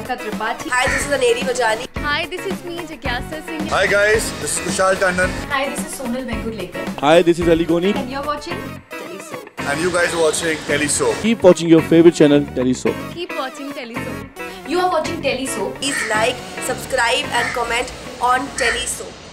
Priyanka Tripathi. Hi, this is Aneri Vajani. Hi, this is me, Jigyasa Singh. Hi guys, this is Kushal Tandon. Hi, this is Sonal Venkulekar. Hi, this is Ali Goni. And you're watching Telesoap. And you guys are watching Telesoap. Keep watching your favorite channel, Telesoap. Keep watching Telesoap. You are watching Telesoap. Please like, subscribe and comment on Telesoap.